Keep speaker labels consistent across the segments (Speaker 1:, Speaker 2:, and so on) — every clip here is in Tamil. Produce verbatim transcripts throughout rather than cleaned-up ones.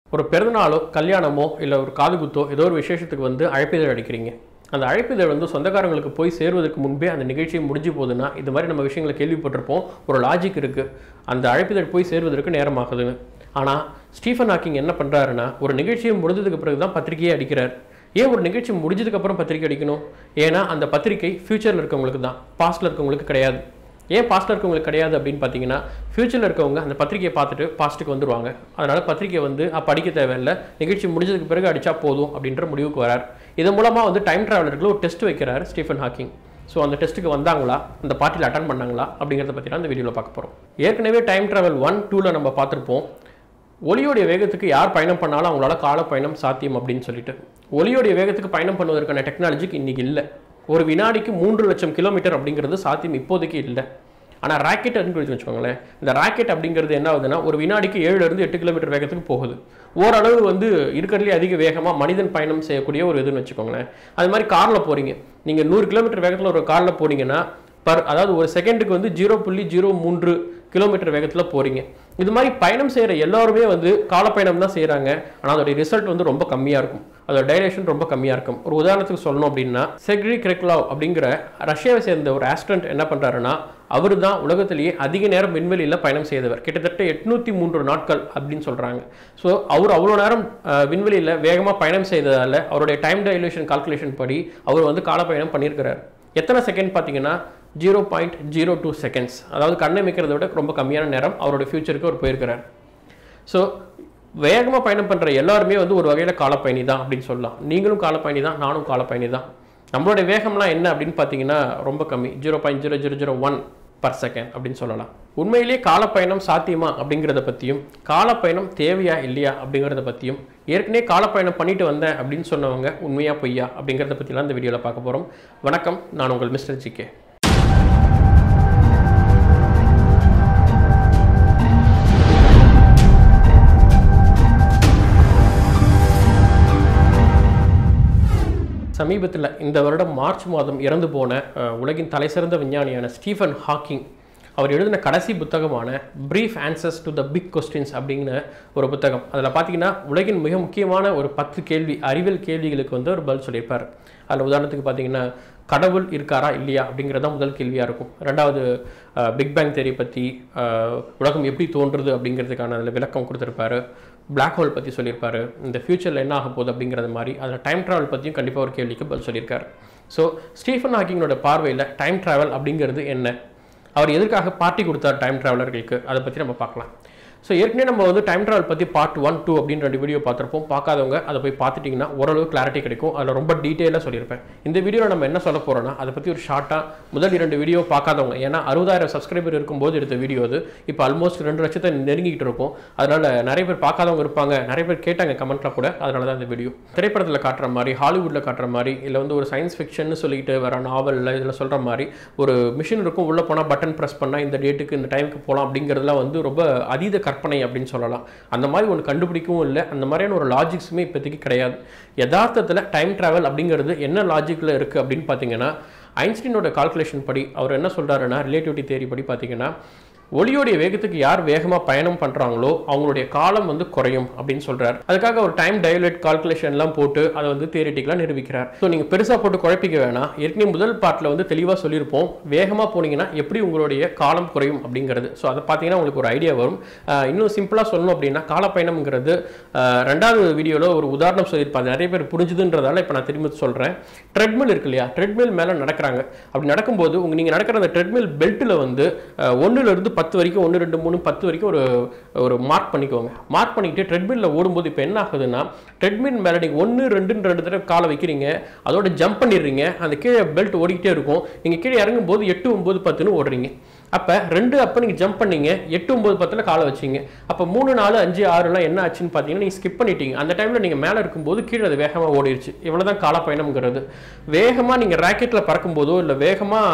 Speaker 1: ஒரு பிறந்தநாளோ கல்யாணமோ இல்லை ஒரு காதுகுத்தோ ஏதோ ஒரு விசேஷத்துக்கு வந்து அழைப்பிதழ் அடிக்கிறீங்க. அந்த அழைப்பிதழ் வந்து சொந்தக்காரங்களுக்கு போய் சேருவதற்கு முன்பே அந்த நிகழ்ச்சி முடிஞ்சு போகுதுன்னா இது மாதிரி நம்ம விஷயங்களை கேள்விப்பட்டிருப்போம். ஒரு லாஜிக் இருக்குது, அந்த அழைப்பிதழ் போய் சேருவதற்கு நேரமாகுதுன்னு. ஆனால் ஸ்டீஃபன் ஹாக்கிங் என்ன பண்ணுறாருன்னா, ஒரு நிகழ்ச்சியை முடிஞ்சதுக்கு பிறகு தான் பத்திரிகையே அடிக்கிறார். ஏன் ஒரு நிகழ்ச்சி முடிஞ்சதுக்கப்புறம் பத்திரிக்கை அடிக்கணும்? ஏன்னா அந்த பத்திரிகை ஃப்யூச்சரில் இருக்கவங்களுக்கு தான், பாஸ்டில் இருக்கவங்களுக்கு கிடையாது. ஏன் பாஸ்டில் இருக்கவங்களுக்கு கிடையாது அப்படின்னு பார்த்தீங்கன்னா, ஃப்யூச்சரில் இருக்கவங்க அந்த பத்திரிகையை பார்த்துட்டு பாஸ்ட்டுக்கு வந்துடுவாங்க. அதனால் பத்திரிகை வந்து அப்போ அடிக்க தேவையில்லை, நிகழ்ச்சி முடிஞ்சதுக்கு பிறகு அடித்தா போதும் அப்படின்ற முடிவுக்கு வரார். இதன் மூலமாக வந்து டைம் ட்ராவலருக்கு ஒரு டெஸ்ட் வைக்கிறார் ஸ்டீஃபன் ஹாக்கிங். ஸோ அந்த டெஸ்ட்டுக்கு வந்தாங்களா, அந்த பார்ட்டியில் அட்டன் பண்ணாங்களா அப்படிங்கிறத பற்றி தான் இந்த வீடியோவில் பார்க்க போகிறோம். ஏற்கனவே டைம் ட்ராவல் ஒன் டூவில் நம்ம பார்த்துருப்போம். ஒளியோடைய வேகத்துக்கு யார் பயணம் பண்ணாலும் அவங்களால கால பயணம் சாத்தியம் அப்படின்னு சொல்லிட்டு. ஒளியோடைய வேகத்துக்கு பயணம் பண்ணுவதற்கான டெக்னாலஜிக்கு இன்றைக்கி இல்லை. ஒரு வினாடிக்கு மூன்று லட்சம் கிலோமீட்டர் அப்படிங்கிறது சாத்தியம் இப்போதைக்கு இல்லை. ஆனால் ராக்கெட் அப்படின்னு வச்சுக்கோங்களேன், இந்த ராக்கெட் அப்படிங்கிறது என்ன ஆகுதுன்னா, ஒரு வினாடிக்கு ஏழுலேருந்து எட்டு கிலோமீட்டர் வேகத்துக்கு போகுது. ஓரளவு வந்து இருக்கிறதுலே அதிக வேகமாக மனிதன் பயணம் செய்யக்கூடிய ஒரு இதுன்னு வச்சுக்கோங்களேன். அது மாதிரி காரில் போகிறீங்க, நீங்கள் நூறு கிலோமீட்டர் வேகத்தில் ஒரு காரில் போனீங்கன்னா பர் அதாவது ஒரு செகண்டுக்கு வந்து ஜீரோ புள்ளி ஜீரோ மூன்று கிலோமீட்டர் வேகத்தில் போகிறீங்க. இது மாதிரி பயணம் செய்கிற எல்லாருமே வந்து காலப்பயணம் தான் செய்கிறாங்க. ஆனால் அதோடைய ரிசல்ட் வந்து ரொம்ப கம்மியாக இருக்கும், அதோட டைரேஷன் ரொம்ப கம்மியாக இருக்கும். ஒரு உதாரணத்துக்கு சொல்லணும் அப்படின்னா, செர்கி கிரெக்லாவ் அப்படிங்கிற ரஷ்யாவை சேர்ந்த ஒரு ஆஸ்ட்ரண்ட் என்ன பண்ணுறாருன்னா, அவர் தான் உலகத்திலேயே அதிக நேரம் விண்வெளியில் பயணம் செய்தவர். கிட்டத்தட்ட எட்நூற்றி மூன்று நாட்கள் அப்படின்னு சொல்கிறாங்க. ஸோ அவர் அவ்வளோ நேரம் விண்வெளியில் வேகமாக பயணம் செய்ததால் அவருடைய டைம் டைலேஷன் கால்குலேஷன் படி அவர் வந்து காலப்பயணம் பண்ணியிருக்கிறார். எத்தனை செகண்ட் பார்த்தீங்கன்னா zero point zero two seconds, அதாவது கண்ணை மிக்கிறத விட ரொம்ப கம்மியான நேரம் அவருடைய ஃபியூச்சருக்கு அவர் போயிருக்கிறார். ஸோ வேகமாக பயணம் பண்ணுற எல்லாருமே வந்து ஒரு வகையில் காலப்பயணி தான் அப்படின்னு சொல்லலாம். நீங்களும் காலப்பயணி தான், நானும் காலப்பயணி தான். நம்மளுடைய வேகம்லாம் என்ன அப்படின்னு பார்த்தீங்கன்னா ரொம்ப கம்மி, zero point zero zero zero one per second அப்படின்னு சொல்லலாம். உண்மையிலேயே காலப்பயணம் சாத்தியமா அப்படிங்கிறத பற்றியும், காலப்பயணம் தேவையா இல்லையா அப்படிங்கிறத பற்றியும், ஏற்கனவே காலப்பயணம் பண்ணிட்டு வந்தேன் அப்படின்னு சொன்னவங்க உண்மையா பொய்யா அப்படிங்கிறத பற்றிலாம் இந்த வீடியோவில் பார்க்க போகிறோம். வணக்கம், நான் உங்கள் மிஸ்டர் ஜிகே. சமீபத்தில் இந்த வருடம் மார்ச் மாதம் இறந்து போன உலகின் தலைசிறந்த விஞ்ஞானியான ஸ்டீஃபன் ஹாக்கிங் அவர் எழுதின கடைசி புத்தகமான Brief Answers to the Big Questions அப்படிங்கிற ஒரு புத்தகம். அதில் பார்த்தீங்கன்னா உலகின் மிக முக்கியமான ஒரு பத்து கேள்வி, அறிவியல் கேள்விகளுக்கு வந்து ஒரு பதில் சொல்லியிருப்பார். அதில் உதாரணத்துக்கு பார்த்தீங்கன்னா, கடவுள் இருக்காரா இல்லையா அப்படிங்கிறது தான் முதல் கேள்வியாக இருக்கும். ரெண்டாவது, பிக் பேங் தியரி பற்றி, உலகம் எப்படி தோன்றுறது அப்படிங்கிறதுக்கான அதில் விளக்கம் கொடுத்துருப்பாரு. பிளாக் ஹோல் பற்றி சொல்லியிருப்பார். இந்த ஃபியூச்சரில் என்ன ஆக போகுது அப்படிங்கிறது மாதிரி அதில் டைம் ட்ராவல் பற்றியும் கண்டிப்பாக ஒரு கேள்விக்கு பதில் சொல்லியிருக்காரு. ஸோ ஸ்டீஃபன் ஹாக்கிங்கோட பார்வையில் டைம் ட்ராவல் அப்படிங்கிறது என்ன, அவர் எதற்காக பார்ட்டி கொடுத்தார் டைம் ட்ராவலர்களுக்கு, அதை பற்றி நம்ம பார்க்கலாம். ஸோ ஏற்கனவே நம்ம வந்து டைம் ட்ராவல் பற்றி பார்ட் ஒன் டூ அப்படின்னு ரெண்டு வீடியோ பார்த்துருப்போம். பார்க்காதவங்க அதை போய் பார்த்துட்டிங்கன்னா ஓரளவு கிளாரிட்டி கிடைக்கும். அதில் ரொம்ப டீட்டெயிலாக சொல்லியிருப்பேன். இந்த வீடியோவில் நம்ம என்ன சொல்ல போகிறோன்னா, அதை பற்றி ஒரு ஷார்ட்டாக முதல் இரண்டு வீடியோ பார்க்காதவங்க, ஏன்னா அறுபதாயிரம் சப்ஸ்கிரைபர் இருக்கும்போது எடுத்த வீடியோ அது. இப்போ ஆல்மோஸ்ட் ரெண்டு லட்சத்தை நெருங்கிட்டு இருக்கும். அதனால் நிறைய பேர் பார்க்காதவங்க இருப்பாங்க, நிறைய பேர் கேட்டாங்க கமெண்ட்டில் கூட. அதனால தான் இந்த வீடியோ. திரைப்படத்தில் காட்டுற மாதிரி, ஹாலிவுட்டில் காட்டுற மாதிரி, இல்லை வந்து ஒரு சயின்ஸ் ஃபிக்ஷன் சொல்லிட்டு வர நாவலில் இதில் சொல்கிற மாதிரி ஒரு மிஷின் இருக்கும், உள்ளே போனால் பட்டன் ப்ரெஸ் பண்ணால் இந்த டேட்டுக்கு இந்த டைமுக்கு போகலாம் அப்படிங்கிறதுலாம் வந்து ரொம்ப அதீத கற்பனை அப்படின்னு சொல்லலாம். அந்த மாதிரி ஒன்று கண்டுபிடிக்கவும் இல்லை, அந்த மாதிரியான ஒரு லாஜிக்ஸுமே இப்போதைக்கு கிடையாது. யதார்த்தத்தில் டைம் ட்ராவல் அப்படிங்கிறது என்ன லாஜிக்கில் இருக்குது அப்படின்னு பார்த்தீங்கன்னா, ஐன்ஸ்டீனோட கால்குலேஷன் படி அவர் என்ன சொல்கிறாருன்னா, ரிலேட்டிவிட்டி தியரி படி பார்த்தீங்கன்னா, ஒளியோடைய வேகத்துக்கு யார் வேகமாக பயணம் பண்ணுறாங்களோ அவங்களுடைய காலம் வந்து குறையும் அப்படின்னு சொல்கிறார். அதுக்காக ஒரு டைம் டைலேட் கால்குலேஷன்லாம் போட்டு அதை வந்து தியரிட்டிக்கலாக நிரூபிக்கிறார். ஸோ நீங்கள் பெருசாக போட்டு குழப்பிக்க வேணாம். ஏற்கனவே முதல் பார்ட்டில் வந்து தெளிவாக சொல்லியிருப்போம், வேகமாக போனீங்கன்னா எப்படி உங்களுடைய காலம் குறையும் அப்படிங்கிறது. ஸோ அதை பார்த்தீங்கன்னா உங்களுக்கு ஒரு ஐடியா வரும். இன்னும் சிம்பிளாக சொல்லணும் அப்படின்னா, காலப்பயணம்ங்கிறது ரெண்டாவது வீடியோவில் ஒரு உதாரணம் சொல்லியிருப்பாங்க, நிறைய பேர் புரிஞ்சுதுன்றதால இப்போ நான் திரும்ப சொல்கிறேன். ட்ரெட்மில் இருக்கு இல்லையா, ட்ரெட்மில் மேலே நடக்கிறாங்க. அப்படி நடக்கும்போது உங்கள் நீங்கள் நடக்கிற அந்த ட்ரெட்மில் பெல்ட்டில் வந்து ஒன்றுலேருந்து பத்து வரைக்கும், ஒன்று ரெண்டு மூணு பத்து வரைக்கும் ஒரு ஒரு மார்க் பண்ணிக்கோங்க. மார்க் பண்ணிக்கிட்டு ட்ரெட்மில்ல ஓடும்போது இப்போ என்ன ஆகுதுன்னா, ட்ரெட்மில் மேலே நீங்கள் ஒன்று ரெண்டு ரெண்டு தடவை காலை வைக்கிறீங்க, அதோட ஜம்ப் பண்ணிடுறீங்க, அந்த கீழே பெல்ட் ஓடிக்கிட்டே இருக்கும். நீங்கள் கீழே இறங்கும்போது எட்டு ஒம்பது பத்துன்னு ஓடுறீங்க. அப்போ ரெண்டு அப்போ நீங்கள் ஜம்ப் பண்ணீங்க, எட்டு ஒம்பது பத்தில் காலை வச்சிங்க. அப்போ மூணு நாலு அஞ்சு ஆறுலாம் என்ன ஆச்சுன்னு பார்த்தீங்கன்னா, நீங்கள் ஸ்கிப் பண்ணிட்டீங்க. அந்த டைமில் நீங்கள் மேலே இருக்கும்போது கீழே அது வேகமாக ஓடிடுச்சு. இவ்வளோ தான் காலப்பயணம்ங்கிறது. வேகமாக நீங்கள் ராக்கெட்டில் பறக்கும்போதோ இல்லை வேகமாக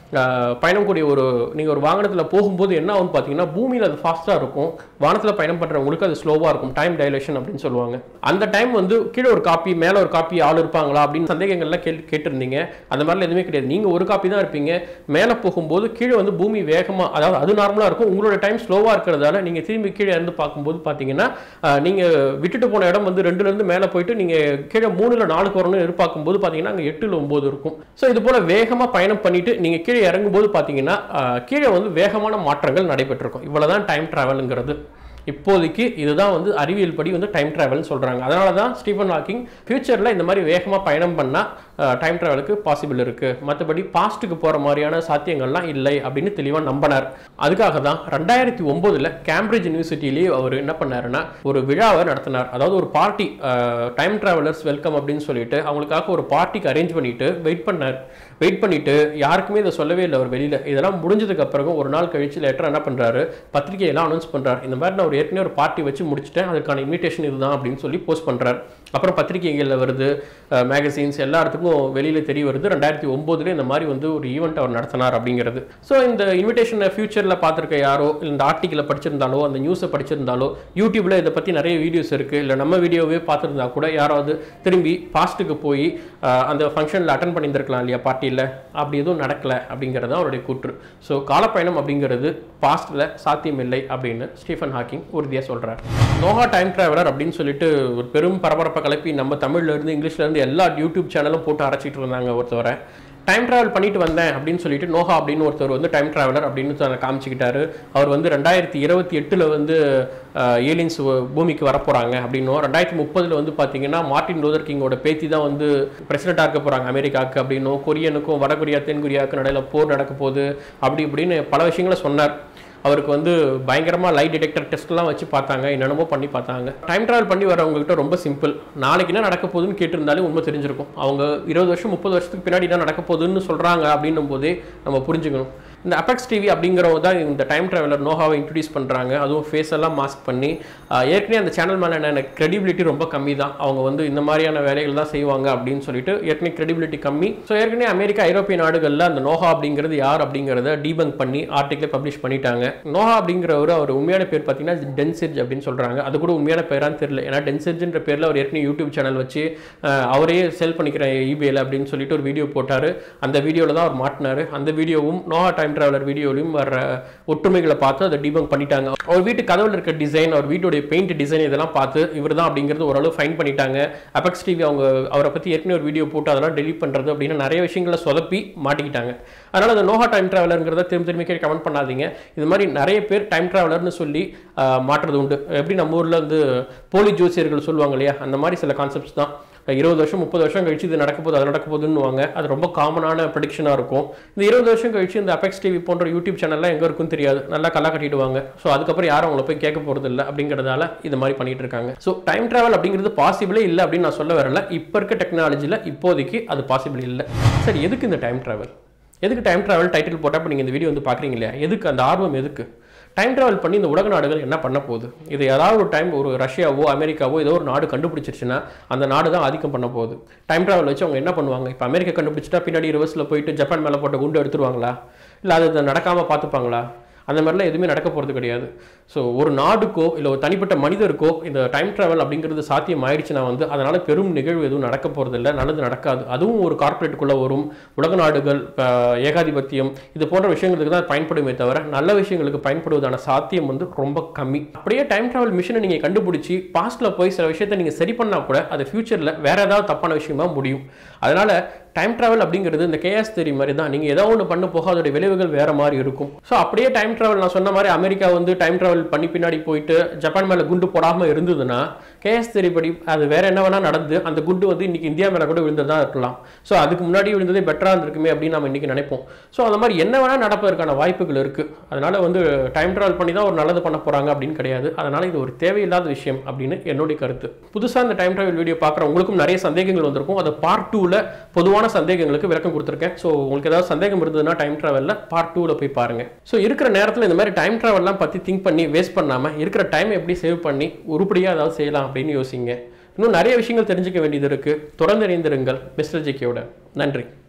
Speaker 1: பயணம் கூடிய ஒரு நீங்கள் ஒரு வாகனத்தில் போகும்போது என்ன ஆகும் பார்த்தீங்கன்னா பூமியில் அது ஃபாஸ்ட்டாக இருக்கும், வானத்தில் பயணம் பண்ணுறவங்களுக்கு அது ஸ்லோவாக இருக்கும், டைம் டைலேஷன் அப்படின்னு சொல்லுவாங்க. அந்த டைம் வந்து கீழே ஒரு காப்பி மேலே ஒரு காப்பி ஆள் இருப்பாங்களா அப்படின்னு சந்தேகங்கள்லாம் கேள்வி கேட்டிருந்தீங்க. அந்த மாதிரிலாம் எதுவுமே கிடையாது. நீங்கள் ஒரு காப்பி தான் இருப்பீங்க. மேலே போகும்போது கீழே வந்து பூமி வேகமாக, அதாவது அது நார்மலாக இருக்கும், உங்களோட டைம் ஸ்லோவாக இருக்கிறதால நீங்கள் திரும்பி கீழே இருந்து பார்க்கும்போது பார்த்தீங்கன்னா நீங்கள் விட்டுட்டு போன இடம் வந்து ரெண்டுலேருந்து மேலே போயிட்டு நீங்கள் கீழே மூணுல நாலுக்கு வரணும்னு எதிர்பார்க்கும்போது பார்த்தீங்கன்னா அங்கே எட்டுல ஒம்பது இருக்கும். ஸோ இது போல் வேகமாக பயணம் பண்ணிட்டு நீங்கள் கீழே இறங்கும்போது பார்த்தீங்கன்னா கீழே வந்து வேகமான மாற்றங்கள் நடைபெற்றிருக்கும். இவ்வளவுதான் டைம் டிராவல்ங்கிறது. இப்போதைக்கு இதுதான் வந்து அறிவியல் படி வந்து டைம் டிராவல்னு சொல்கிறாங்க. அதனால தான் ஸ்டீஃபன் ஹாக்கிங் ஃபியூச்சரில் இந்த மாதிரி வேகமாக பயணம் பண்ணால் டைம் டிராவலுக்கு பாசிபிள் இருக்குது, மற்றபடி பாஸ்ட்டுக்கு போகிற மாதிரியான சாத்தியங்கள்லாம் இல்லை அப்படின்னு தெளிவாக நம்பினார். அதுக்காக தான் ரெண்டாயிரத்தி ஒம்போதில் கேம்பிரிட்ஜ் யூனிவர்சிட்டியிலேயே அவர் என்ன பண்ணாருன்னா ஒரு விழாவை நடத்தினார். அதாவது ஒரு பார்ட்டி, டைம் டிராவலர்ஸ் வெல்கம் அப்படின்னு சொல்லிட்டு அவங்களுக்காக ஒரு பார்ட்டிக்கு அரேஞ்ச் பண்ணிட்டு வெயிட் பண்ணார். வெயிட் பண்ணிட்டு யாருக்குமே இதை சொல்லவே இல்லை அவர் வெளியில். இதெல்லாம் முடிஞ்சதுக்கு அப்புறம் ஒரு நாள் கழிச்சு லேட்டர் என்ன பண்ணுறாரு, பத்திரிகையெல்லாம் அனௌன்ஸ் பண்ணுறாரு, இந்த மாதிரி நான் ஒரு ஏற்கனவே ஒரு பார்ட்டி வச்சு முடிச்சுட்டேன், அதுக்கான இன்விடேஷன் இதுதான் அப்படின்னு சொல்லி போஸ்ட் பண்ணுறாரு. அப்புறம் பத்திரிகைகளில் வருது, மேகசின்ஸ் எல்லா இடத்துக்கும் வெளியில் தெரிய வருது ரெண்டாயிரத்தி ஒம்போதுல இந்த மாதிரி வந்து ஒரு ஈவெண்ட் அவர் நடத்தினார் அப்படிங்கிறது. ஸோ இந்த இன்விடேஷனை ஃபியூச்சரில் பார்த்துருக்க யாரோ, இந்த ஆர்டிக்கலை படிச்சிருந்தாலோ, அந்த நியூஸை படிச்சிருந்தாலோ, யூடியூப்ல இதை பற்றி நிறைய வீடியோஸ் இருக்குது, இல்லை நம்ம வீடியோவே பார்த்துருந்தா கூட யாராவது திரும்பி பாஸ்ட்டுக்கு போய் அந்த ஃபங்க்ஷனில் அட்டன் பண்ணியிருந்திருக்கலாம் இல்லையா பார்ட்டியில், அப்படி எதுவும் நடக்கலை அப்படிங்கிறது அவருடைய கூற்று. ஸோ காலப்பயணம் அப்படிங்கிறது பாஸ்ட்டில் சாத்தியமில்லை அப்படின்னு ஸ்டீஃபன் ஹாக்கிங் உறுதியாக சொல்கிறார். நோஹா டைம் டிராவலர் அப்படின்னு சொல்லிட்டு ஒரு பெரும் பரபரப்பை கிளப்பி நம்ம தமிழ்லேருந்து இங்கிலீஷ்லேருந்து எல்லா யூடியூப் சேனலும் போட்டு அரைச்சிட்டு இருந்தாங்க. ஒருத்தவரை டைம் ட்ராவல் பண்ணிட்டு வந்தேன் அப்படின்னு சொல்லிட்டு நோஹா அப்படின்னு ஒருத்தர் வந்து டைம் டிராவலர் அப்படின்னு காமிச்சிக்கிட்டாரு. அவர் வந்து ரெண்டாயிரத்தி இருபத்தி எட்டில் வந்து ஏலியன்ஸ் பூமிக்கு வரப்போகிறாங்க அப்படின்னும், ரெண்டாயிரத்தி முப்பதில் வந்து பார்த்தீங்கன்னா மார்ட்டின் லூதர் கிங்கோட பேத்தி தான் வந்து பிரசிடென்ட்டாக இருக்க போகிறாங்க அமெரிக்காவுக்கு அப்படின்னும், கொரியனுக்கும் வடகொரியா தென்கொரியாவுக்கு நடையில் போர் நடக்க போகுது அப்படி இப்படின்னு பல விஷயங்களை சொன்னார். அவருக்கு வந்து பயங்கரமாக லை டிடெக்டர் டெஸ்ட்லாம் வச்சு பார்த்தாங்க, என்னென்னமோ பண்ணி பார்த்தாங்க. டைம் ட்ராவல் பண்ணி வரவங்ககிட்ட ரொம்ப சிம்பிள், நாளைக்கு என்ன நடக்க போகுதுன்னு கேட்டிருந்தாலே உண்மை தெரிஞ்சிருக்கும். அவங்க இருபது வருஷம் முப்பது வருஷத்துக்கு பின்னாடி என்ன நடக்க போகுதுன்னு சொல்கிறாங்க அப்படின்னும் போதே நம்ம புரிஞ்சுக்கணும். இந்த அபெக்ஸ் டிவி அப்படிங்கிறவங்க தான் இந்த டைம் டிராவலர் நோஹாவை இன்ட்ரடியூஸ் பண்ணுறாங்க. அதுவும் ஃபேஸ் எல்லாம் மாஸ்க் பண்ணி. ஏற்கனவே அந்த சேனல் மேலே என்ன கிரெடிபிலிட்டி ரொம்ப கம்மி தான், அவங்க வந்து இந்த மாதிரியான வேலைகள் தான் செய்வாங்க அப்படின்னு சொல்லிட்டு ஏற்கனவே கிரெடிபிலிட்டி கம்மி. ஸோ ஏற்கனவே அமெரிக்கா ஐரோப்பிய நாடுகளில் அந்த நோஹா அப்படிங்கிறது யார் அப்படிங்கிறத டீபங்க் பண்ணி ஆர்டிக்கலை பப்ளிஷ் பண்ணிட்டாங்க. நோஹா அப்படிங்கிறவர் அவர் உண்மையான பேர் பார்த்தீங்கன்னா டென்சிர்ஜ் அப்படின்னு சொல்கிறாங்க. அது கூட உண்மையான பேரான்னு தெரியல, ஏன்னா டென்சிர்ஜ்ன்ற பேரில் அவர் ஏற்கனவே யூடியூப் சேனல் வச்சு அவரே செல் பண்ணிக்கிற ஈபேல அப்படின்னு சொல்லிட்டு ஒரு வீடியோ போட்டார். அந்த வீடியோவில் தான் அவர் மாட்டினார். அந்த வீடியோவும் நோஹா டைம் டிராவலர் வீடியோலையும் வர ஒற்றுமைகளை பார்த்து அதை டீபங்க் பண்ணிட்டாங்க. அவர் வீட்டு கதவுல இருக்க டிசைன், அவர் வீட்டுடைய பெயிண்ட் டிசைன் இதெல்லாம் பார்த்து இவர் தான் அப்படிங்கிறது ஓரளவு ஃபைன் பண்ணிட்டாங்க. அபெக்ஸ் டிவி அவங்க அவரை பற்றி ஏற்கனவே ஒரு வீடியோ போட்டு அதெல்லாம் டெலிட் பண்ணுறது அப்படின்னு நிறைய விஷயங்களை சொதப்பி மாட்டிக்கிட்டாங்க. அதனால் அந்த நோஹா டைம் டிராவலருங்கிறத திரும்ப திரும்பி கேட்டு கமெண்ட் பண்ணாதீங்க. இது மாதிரி நிறைய பேர் டைம் டிராவலர்னு சொல்லி மாற்றுறது உண்டு. எப்படி நம்ம ஊரில் வந்து போலி ஜோசியர்கள் சொல்லுவாங்க இல்லையா, அந்த மாதிரி சில கான்செப்ட்ஸ் தான். இருபது வருஷம் முப்பது வருஷம் கழிச்சு இது நடக்க போது அது நடக்க போகுதுன்னுவாங்க. அது ரொம்ப காமனான ப்ரெடிக்ஷனாக இருக்கும். இந்த இருபது வருஷம் கழிச்சு இந்த அபெக்ஸ் டிவி போன்ற யூடியூப் சேனல்லாம் எங்கே இருக்குன்னு தெரியாது, நல்லா கல்லா கட்டிடுவாங்க. ஸோ அதுக்கப்புறம் யாரும் அவங்கள போய் கேட்க போகிறது இல்லை அப்படிங்கிறதால இது மாதிரி பண்ணிட்டு இருக்காங்க. ஸோ டைம் டிராவல் அப்படிங்கிறது பாசிபிளே இல்லை அப்படின்னு நான் சொல்ல வரல. இப்போ இருக்க டெக்னாலஜியில் இப்போதைக்கு அது பாசிபிள் இல்லை. சரி, எதுக்கு இந்த டைம் டிராவல்? எதுக்கு டைம் டிராவல் டைட்டில் போட்டால் இப்போ நீங்கள் இந்த வீடியோ வந்து பார்க்குறீங்க இல்லையா, எதுக்கு அந்த ஆர்வம்? எதுக்கு டைம் டிராவல் பண்ணி இந்த உலக நாடுகள் என்ன பண்ண போகுது? இது ஏதாவது ஒரு டைம் ஒரு ரஷ்யாவோ அமெரிக்காவோ ஏதோ ஒரு நாடு கண்டுபிடிச்சிருச்சுன்னா அந்த நாடு தான் ஆதிக்கம் பண்ண போகுது. டைம் டிராவல் வச்சு அவங்க என்ன பண்ணுவாங்க? இப்போ அமெரிக்கா கண்டுபிடிச்சிட்டா பின்னாடி ரிவர்ஸில் போயிட்டு ஜப்பான் மேலே போட்ட குண்டு எடுத்துருவாங்களா? இல்லை அது நடக்காமல் பார்த்துப்பாங்களா? அந்த மாதிரிலாம் எதுவுமே நடக்க போகிறது கிடையாது. ஸோ ஒரு நாடுக்கோ இல்லை ஒரு தனிப்பட்ட மனிதருக்கோ இந்த டைம் ட்ராவல் அப்படிங்கிறது சாத்தியம் ஆயிடுச்சுன்னா வந்து அதனால் பெரும் நிகழ்வு எதுவும் நடக்க போகிறது இல்லை, நல்லது நடக்காது. அதுவும் ஒரு கார்ப்பரேட்டுக்குள்ளே வரும். உலக நாடுகள் ஏகாதிபத்தியம் இது போன்ற விஷயங்களுக்கு தான் பயன்படுமே தவிர நல்ல விஷயங்களுக்கு பயன்படுவதான சாத்தியம் வந்து ரொம்ப கம்மி. அப்படியே டைம் ட்ராவல் மிஷினை நீங்கள் கண்டுபிடிச்சி பாஸ்ட்டில் போய் சில விஷயத்தை நீங்கள் சரி பண்ணால் கூட அது ஃபியூச்சரில் வேறு ஏதாவது தப்பான விஷயமா முடியும். அதனால் டைம் ட்ராவல் அப்படிங்கிறது இந்த கேஎஸ் தெரி மாதிரி தான். நீங்கள் ஏதோ ஒன்று பண்ண போக அதோடைய விளைவுகள் வேறு மாதிரி இருக்கும். ஸோ அப்படியே டைம் ட்ராவல் நான் சொன்ன மாதிரி அமெரிக்கா வந்து டைம் ட்ராவல் பண்ணி பின்னாடி போயிட்டு ஜப்பான் மேலே குண்டு போடாமல் இருந்ததுன்னா கேஎஸ் தெரி படி அது வேறு என்ன வேணால் நடந்து அந்த குண்டு வந்து இன்றைக்கி இந்தியா மேலே கூட விழுந்ததாக இருக்கலாம். ஸோ அதுக்கு முன்னாடி விழுந்ததே பெட்டராக இருந்திருக்குமே அப்படின்னு நம்ம இன்றைக்கி நினைப்போம். ஸோ அந்த மாதிரி என்ன வேணால் நடப்பதற்கான வாய்ப்புகள் இருக்குது. அதனால் வந்து டைம் ட்ராவல் பண்ணி தான் ஒரு நல்லது பண்ண போகிறாங்க அப்படின்னு கிடையாது. அதனால் இது ஒரு தேவையில்லாத விஷயம் அப்படின்னு என்னுடைய கருத்து. புதுசாக இந்த டைம் ட்ராவல் வீடியோ பார்க்குற உங்களுக்கும் நிறைய சந்தேகங்கள் வந்திருக்கும். அதை பார்ட் டூவில் பொதுவான சந்தேகங்களுக்கு விளக்கம் கொடுத்துருக்கேன். ஸோ உங்களுக்கு ஏதாவது சந்தேகம் இருந்ததுன்னா டைம் ட்ராவலில் பார்ட் டூவில் போய் பாருங்கள். ஸோ இருக்கிற நேரத்தில் இந்த மாதிரி டைம் ட்ராவல்லாம் பற்றி திங்க் பண்ணி வேஸ்ட் பண்ணாமல் இருக்கிற டைம் எப்படி சேவ் பண்ணி உருப்படியாக ஏதாவது செய்யலாம் அப்படின்னு யோசிங்க. இன்னும் நிறைய விஷயங்கள் தெரிஞ்சுக்க வேண்டியது இருக்குது. தொடர்ந்து இணைந்திருங்கள் மிஸ்டர் ஜிகேயோட. நன்றி.